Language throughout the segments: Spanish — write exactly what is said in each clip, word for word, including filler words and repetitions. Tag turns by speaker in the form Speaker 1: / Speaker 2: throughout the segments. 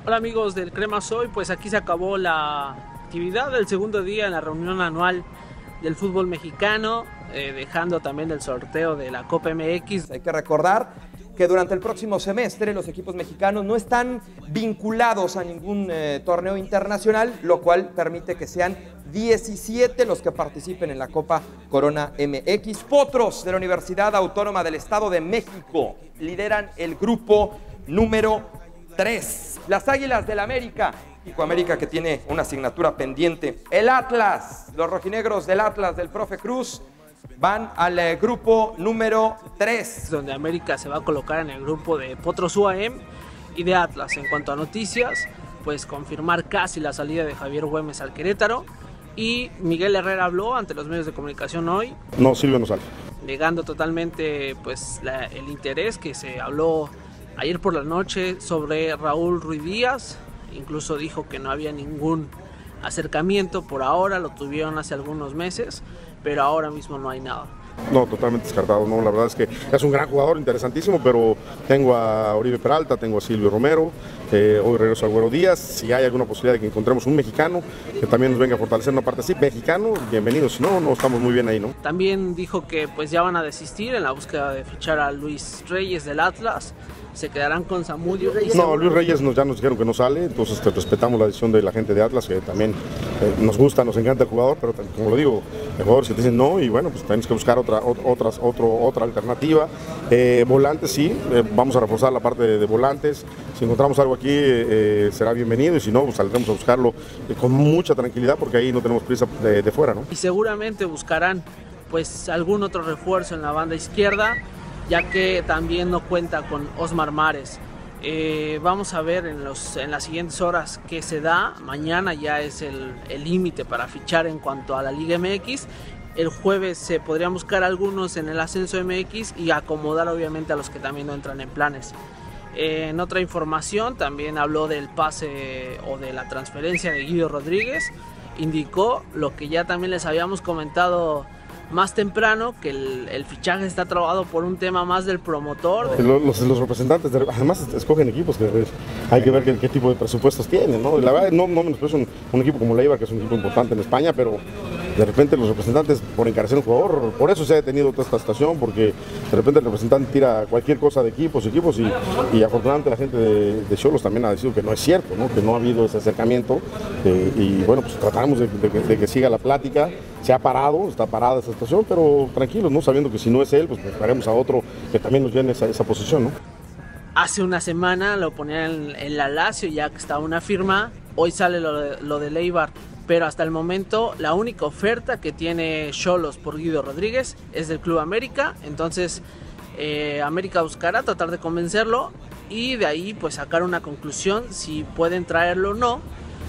Speaker 1: Hola amigos del Crema Soy, pues aquí se acabó la actividad del segundo día en la reunión anual del fútbol mexicano, eh, dejando también el sorteo de la Copa M X.
Speaker 2: Hay que recordar que durante el próximo semestre los equipos mexicanos no están vinculados a ningún eh, torneo internacional, lo cual permite que sean diecisiete los que participen en la Copa Corona M X. Potros de la Universidad Autónoma del Estado de México lideran el grupo número tres. Las Águilas del América, México América que tiene una asignatura pendiente. El Atlas, los rojinegros del Atlas del profe Cruz, van al eh, grupo número tres.
Speaker 1: Donde América se va a colocar en el grupo de Potros U A M y de Atlas. En cuanto a noticias, pues confirmar casi la salida de Javier Güemes al Querétaro. Y Miguel Herrera habló ante los medios de comunicación hoy.
Speaker 3: No, Silvio no sale.
Speaker 1: Negando totalmente pues, la, el interés que se habló ayer por la noche sobre Raúl Ruiz Díaz. Incluso dijo que no había ningún acercamiento por ahora, lo tuvieron hace algunos meses, pero ahora mismo no hay nada.
Speaker 3: No, totalmente descartado, no, la verdad es que es un gran jugador, interesantísimo, pero tengo a Oribe Peralta, tengo a Silvio Romero, eh, hoy regreso a Güero Díaz. Si hay alguna posibilidad de que encontremos un mexicano que también nos venga a fortalecer una parte así, mexicano, bienvenido, si no, no estamos muy bien ahí, ¿no?
Speaker 1: También dijo que pues ya van a desistir en la búsqueda de fichar a Luis Reyes del Atlas. Se quedarán con Zamudio.
Speaker 3: No, Luis Reyes nos, ya nos dijeron que no sale, entonces te respetamos la decisión de la gente de Atlas, que también eh, nos gusta, nos encanta el jugador, pero como lo digo, hay jugadores que te dicen no y bueno, pues tenemos que buscar otra, otras, otro, otra alternativa. Eh, volantes sí, eh, vamos a reforzar la parte de, de volantes. Si encontramos algo aquí eh, será bienvenido y si no, pues saldremos a buscarlo eh, con mucha tranquilidad porque ahí no tenemos prisa de, de fuera, ¿no?
Speaker 1: Y seguramente buscarán pues algún otro refuerzo en la banda izquierda, ya que también no cuenta con Osmar Mares. Eh, vamos a ver en, los, en las siguientes horas qué se da. Mañana ya es el límite para fichar en cuanto a la Liga M X. El jueves se podrían buscar algunos en el ascenso M X y acomodar obviamente a los que también no entran en planes. Eh, en otra información también habló del pase o de la transferencia de Guido Rodríguez. Indicó lo que ya también les habíamos comentado más temprano, que el, el fichaje está trabado por un tema más del promotor.
Speaker 3: Los, los, los representantes, de, además escogen equipos que hay que ver qué, qué tipo de presupuestos tienen, ¿no? La verdad, no, no menosprecio un, un equipo como Leiva, que es un equipo importante en España, pero de repente los representantes, por encarecer un jugador, por eso se ha detenido toda esta estación, porque de repente el representante tira cualquier cosa de equipos, equipos y, y afortunadamente la gente de Xolos también ha decidido que no es cierto, ¿no? Que no ha habido ese acercamiento eh, y bueno, pues tratamos de, de, de que siga la plática. Se ha parado, está parada esa situación, pero tranquilos, ¿no? Sabiendo que si no es él, pues buscaremos a otro que también nos llene esa, esa posición, ¿no?
Speaker 1: Hace una semana lo ponían en, en la Lazio, ya que estaba una firma. Hoy sale lo de, lo de Leibar, pero hasta el momento la única oferta que tiene Xolos por Guido Rodríguez es del Club América. Entonces eh, América buscará tratar de convencerlo y de ahí pues sacar una conclusión si pueden traerlo o no.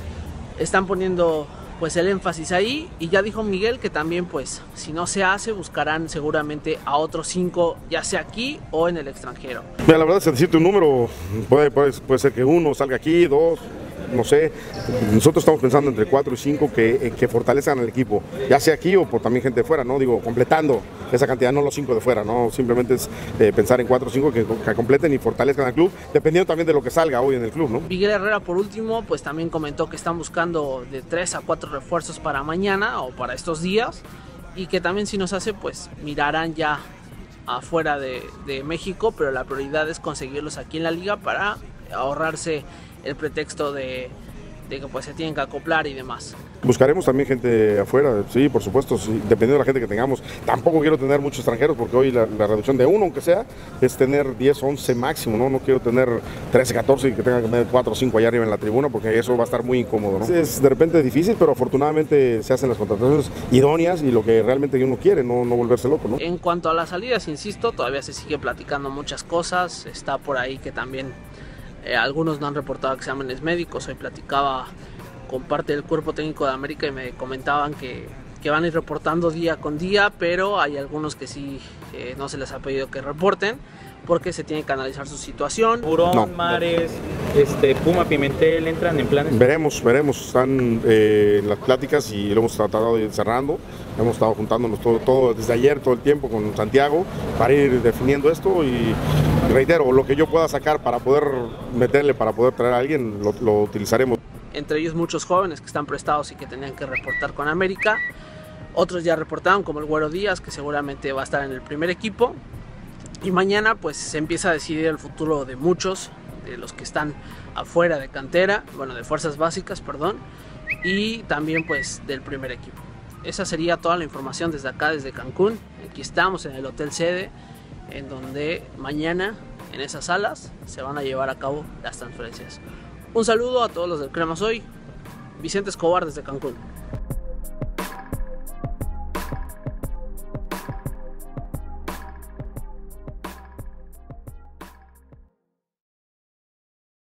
Speaker 1: Están poniendo pues el énfasis ahí, y ya dijo Miguel que también pues si no se hace buscarán seguramente a otros cinco, ya sea aquí o en el extranjero.
Speaker 3: Mira, la verdad es decirte un número, puede, puede, puede ser que uno salga aquí, dos, no sé. Nosotros estamos pensando entre cuatro y cinco que, que fortalezcan al equipo, ya sea aquí o por también gente de fuera, ¿no? Digo, completando esa cantidad, no los cinco de fuera, ¿no? Simplemente es eh, pensar en cuatro o cinco que, que completen y fortalezcan al club, dependiendo también de lo que salga hoy en el club, ¿no?
Speaker 1: Miguel Herrera, por último, pues también comentó que están buscando de tres a cuatro refuerzos para mañana o para estos días, y que también si nos hace, pues mirarán ya afuera de, de México, pero la prioridad es conseguirlos aquí en la liga para ahorrarse el pretexto de, de que pues se tienen que acoplar y demás.
Speaker 3: Buscaremos también gente afuera, sí, por supuesto, sí, dependiendo de la gente que tengamos. Tampoco quiero tener muchos extranjeros porque hoy la, la reducción de uno, aunque sea, es tener diez, once máximo, ¿no? No quiero tener trece, catorce y que tenga que tener cuatro o cinco allá arriba en la tribuna porque eso va a estar muy incómodo, ¿no? Es de repente difícil, pero afortunadamente se hacen las contrataciones idóneas y lo que realmente uno quiere, no, no volverse loco, ¿no?
Speaker 1: En cuanto a las salidas, insisto, todavía se sigue platicando muchas cosas. Está por ahí que también eh, algunos no han reportado exámenes médicos. Hoy platicaba con parte del cuerpo técnico de América y me comentaban que, que van a ir reportando día con día, pero hay algunos que sí eh, no se les ha pedido que reporten porque se tiene que analizar su situación.
Speaker 4: Burón,
Speaker 3: no.
Speaker 4: Mares, este, Puma, Pimentel, ¿entran en planes?
Speaker 3: Veremos, veremos, están eh, en las pláticas y lo hemos tratado de ir cerrando. Hemos estado juntándonos todo, todo desde ayer, todo el tiempo con Santiago para ir definiendo esto y reitero, lo que yo pueda sacar para poder meterle, para poder traer a alguien, lo, lo utilizaremos.
Speaker 1: Entre ellos muchos jóvenes que están prestados y que tenían que reportar con América. Otros ya reportaron, como el Güero Díaz, que seguramente va a estar en el primer equipo. Y mañana pues se empieza a decidir el futuro de muchos, de los que están afuera de cantera, bueno, de fuerzas básicas, perdón, y también pues del primer equipo. Esa sería toda la información desde acá, desde Cancún. Aquí estamos en el Hotel Sede, en donde mañana en esas salas se van a llevar a cabo las transferencias. Un saludo a todos los del Crema Soy. Vicente Escobar desde Cancún.